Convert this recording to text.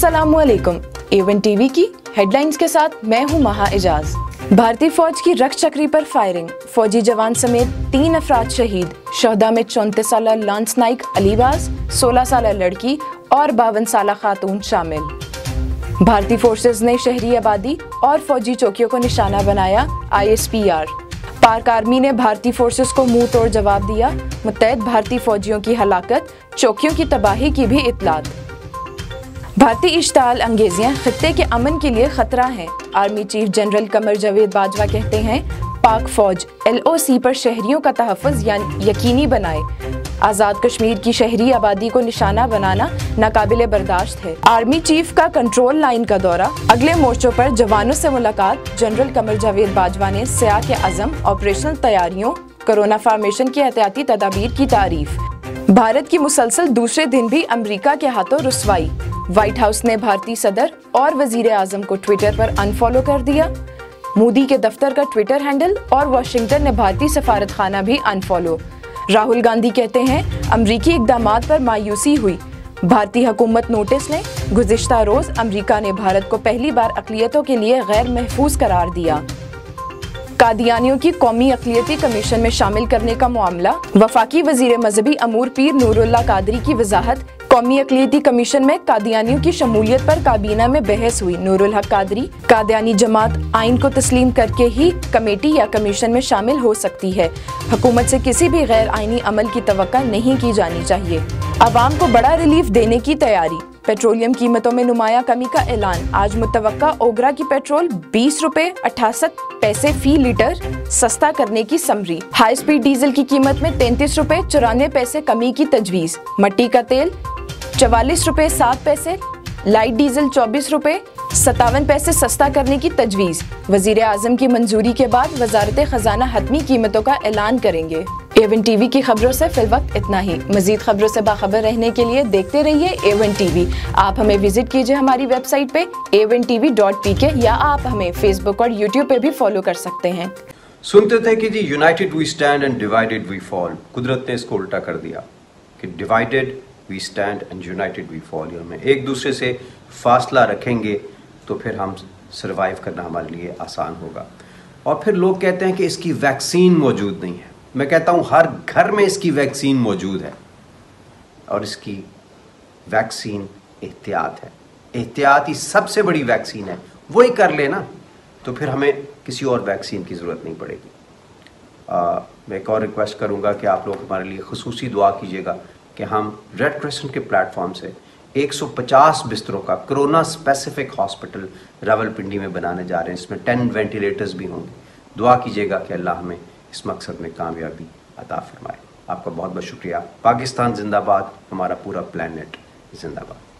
अस्सलामुअलैकुम। A1 TV की headlines के साथ मैं हूं महा एजाज। भारतीय फौज की रक्त चक्री पर फायरिंग, फौजी जवान समेत 3 अफराद शहीद। शहदा में 34 साला लांस नाइक अलीबाज, 16 साला लड़की और 52 साला खातून शामिल। भारतीय फोर्सेज ने शहरी आबादी और फौजी चौकियों को निशाना बनाया। ISPR। पाक आर्मी ने भारतीय फोर्सेस को मुंह तोड़ जवाब दिया। मुत्तहिद भारतीय फौजियों की हलाकत, चौकियों की तबाही की भी इतलात। भारतीय इश्ताल अंगेजियां खित्ते के अमन के लिए खतरा हैं। Army chief general Qamar Javed Bajwa कहते हैं, पाक फौज LOC पर शहरियों का तहफ़्फ़ुज़ यकीनी बनाए। आज़ाद कश्मीर की शहरी आबादी को निशाना बनाना नाकाबिले बर्दाश्त है। आर्मी चीफ का कंट्रोल लाइन का दौरा, अगले मोर्चों पर जवानों से मुलाकात। जनरल कमर जावेद बाजवा ने सियाह के अज़म, ऑपरेशनल तैयारियों, कोरोना फार्मेशन की एहतियाती तदाबीर की तारीफ। भारत की मुसलसल दूसरे दिन भी अमरीका के हाथों रुसवाई। व्हाइट हाउस ने भारतीय सदर और वजीर आजम को ट्विटर पर अनफॉलो कर दिया। मोदी के दफ्तर का ट्विटर हैंडल और वाशिंगटन ने भारतीय सफारत खाना भी अनफॉलो। राहुल गांधी कहते हैं, अमरीकी इक़दामात पर मायूसी हुई। भारतीय हुकूमत नोटिस ने, गुज़िश्ता रोज अमरीका ने भारत को पहली बार अक़लियतों के लिए गैर महफूज करार दिया। कादियानियों की कौमी अक़लियती कमीशन में शामिल करने का मामला, वफाकी वज़ीर मजहबी अमूर पीर नूरुल्लाह कादरी की वजाहत। कौमी अक़लियती कमीशन में कादियानियों की शमूलियत पर काबीना में बहस हुई। नूरुल हक कादरी, कादियानी जमात आइन को तस्लीम करके ही कमेटी या कमीशन में शामिल हो सकती है। हुकूमत से किसी भी गैर आइनी अमल की तवक्को नहीं की जानी चाहिए। अवाम को बड़ा रिलीफ देने की तैयारी। पेट्रोलियम कीमतों में नुमाया कमी का ऐलान। आज मुतवक्का ओगरा की पेट्रोल 20 रुपए 68 पैसे फी लीटर सस्ता करने की समरी। हाई स्पीड डीजल की कीमत में 33 रुपए 94 पैसे कमी की तजवीज़। मट्टी का तेल 44 रुपए 7 पैसे, लाइट डीजल 24 रुपए 57 पैसे सस्ता करने की तजवीज़। वज़ीर आज़म की मंजूरी के बाद वजारत खजाना हतमी कीमतों का ऐलान करेंगे। A1 टीवी की खबरों से फिलवक्त इतना ही। मजीद खबरों से बाखबर रहने के लिए देखते रहिए A1 टीवी। आप हमें विजिट कीजिए हमारी वेबसाइट पे a1tv.pk, या आप हमें फेसबुक और यूट्यूब पे भी फॉलो कर सकते हैं। सुनते थे कि जी united we stand and divided we fall. कुदरत ने इसको उल्टा कर दिया कि divided we stand and united we fall. हमें एक दूसरे से फासला रखेंगे तो फिर हम सर्वाइव करना हमारे लिए आसान होगा। और फिर लोग कहते हैं कि इसकी वैक्सीन मौजूद नहीं है। मैं कहता हूँ हर घर में इसकी वैक्सीन मौजूद है, और इसकी वैक्सीन एहतियात है। एहतियात ही सबसे बड़ी वैक्सीन है। वही कर लेना तो फिर हमें किसी और वैक्सीन की ज़रूरत नहीं पड़ेगी। मैं एक और रिक्वेस्ट करूँगा कि आप लोग हमारे लिए खुसूसी दुआ कीजिएगा कि हम रेड क्रिसेंट के प्लेटफॉर्म से 150 बिस्तरों का कोरोना स्पेसिफिक हॉस्पिटल रावलपिंडी में बनाने जा रहे हैं। इसमें 10 वेंटिलेटर्स भी होंगे। दुआ कीजिएगा कि अल्लाह हमें इस मकसद में कामयाबी अता फरमाए। आपका बहुत बहुत शुक्रिया। पाकिस्तान जिंदाबाद, हमारा पूरा प्लैनेट जिंदाबाद।